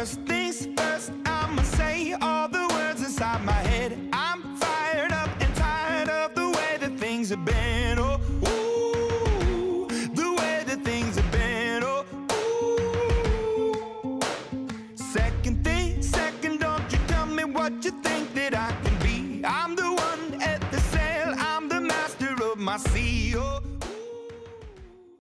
First things first, I'ma say all the words inside my head. I'm fired up and tired of the way that things have been. Oh, ooh, the way that things have been. Oh, ooh. Second thing, second, don't you tell me what you think that I